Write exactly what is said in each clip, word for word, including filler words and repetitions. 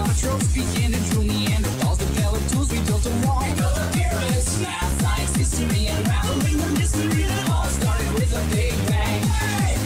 Autotrophs began to drill Neanderthals developed tools, we built a wall. We built the pyramids, math, science, history, unraveling the mystery that all started with a big bang. Hey!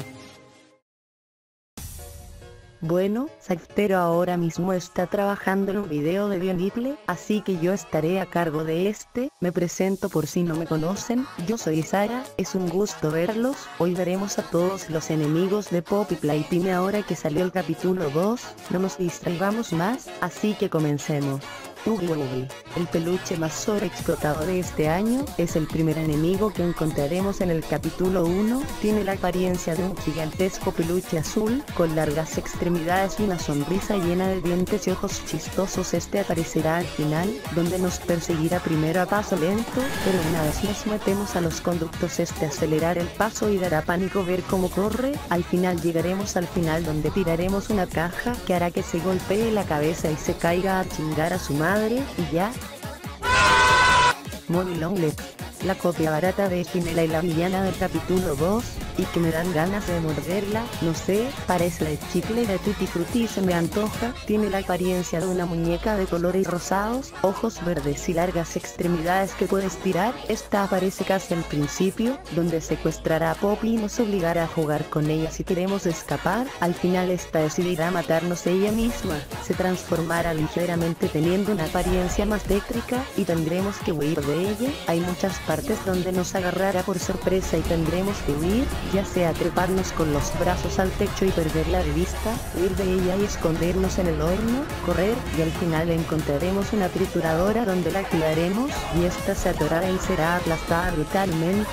Bueno, Saltero ahora mismo está trabajando en un video de Bionicle, así que yo estaré a cargo de este. Me presento por si no me conocen, yo soy Sara, es un gusto verlos. Hoy veremos a todos los enemigos de Poppy Playtime ahora que salió el capítulo dos, no nos distraigamos más, así que comencemos. Oogie Oogie, el peluche más sobreexplotado de este año, es el primer enemigo que encontraremos en el capítulo uno, tiene la apariencia de un gigantesco peluche azul, con largas extremidades y una sonrisa llena de dientes y ojos chistosos. Este aparecerá al final, donde nos perseguirá primero a paso lento, pero una vez nos metemos a los conductos este acelerará el paso y dará pánico ver cómo corre. Al final llegaremos al final donde tiraremos una caja que hará que se golpee la cabeza y se caiga a chingar a su madre. Y ya. Molly Longlegs, la copia barata de Spinella y la villana del capítulo dos, y que me dan ganas de morderla, no sé, parece de chicle de Tutti Frutti y se me antoja. Tiene la apariencia de una muñeca de colores rosados, ojos verdes y largas extremidades que puedes tirar. Esta aparece casi al principio, donde secuestrará a Poppy y nos obligará a jugar con ella si queremos escapar. Al final esta decidirá matarnos ella misma, se transformará ligeramente teniendo una apariencia más tétrica, y tendremos que huir de ella. Hay muchas partes donde nos agarrará por sorpresa y tendremos que huir, ya sea treparnos con los brazos al techo y perderla de vista, huir de ella y escondernos en el horno, correr, y al final encontraremos una trituradora donde la activaremos, y esta se atorará y será aplastada brutalmente.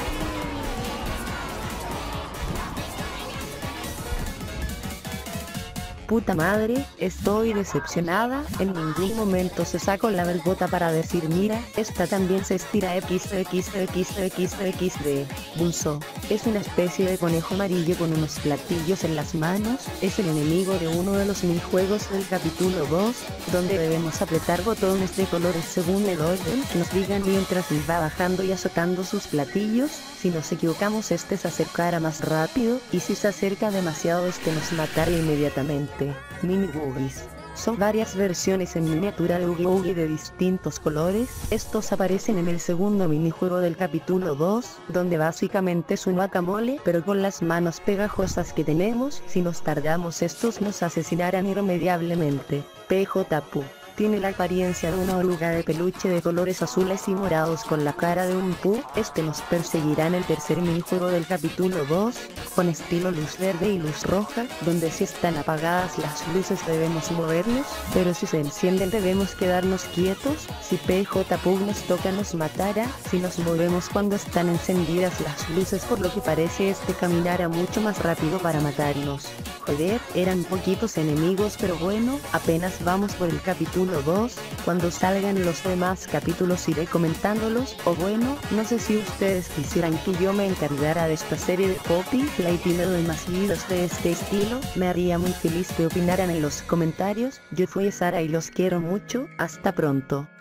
Puta madre, estoy decepcionada, en ningún momento se sacó la vergota para decir mira, esta también se estira equis de equis de equis de equis de equis de. Bulso, es una especie de conejo amarillo con unos platillos en las manos, es el enemigo de uno de los minijuegos del capítulo dos, donde debemos apretar botones de colores según el orden que nos digan mientras él va bajando y azotando sus platillos. Si nos equivocamos este se acercará más rápido, y si se acerca demasiado este nos matará inmediatamente. Mini Woogies. Son varias versiones en miniatura de Oogie Oogie de distintos colores. Estos aparecen en el segundo minijuego del capítulo dos, donde básicamente es un guacamole, pero con las manos pegajosas que tenemos. Si nos tardamos estos nos asesinarán irremediablemente. P J Pooh. Tiene la apariencia de una oruga de peluche de colores azules y morados con la cara de un Pooh. Este nos perseguirá en el tercer minijuego del capítulo dos, con estilo luz verde y luz roja, donde si están apagadas las luces debemos movernos, pero si se encienden debemos quedarnos quietos. Si P J Pooh nos toca nos matará, si nos movemos cuando están encendidas las luces, por lo que parece este caminará mucho más rápido para matarnos. Joder, eran poquitos enemigos, pero bueno, apenas vamos por el capítulo dos, cuando salgan los demás capítulos iré comentándolos, o bueno, no sé si ustedes quisieran que yo me encargara de esta serie de Poppy Playtime o más videos de este estilo, me haría muy feliz que opinaran en los comentarios. Yo fui Sara y los quiero mucho, hasta pronto.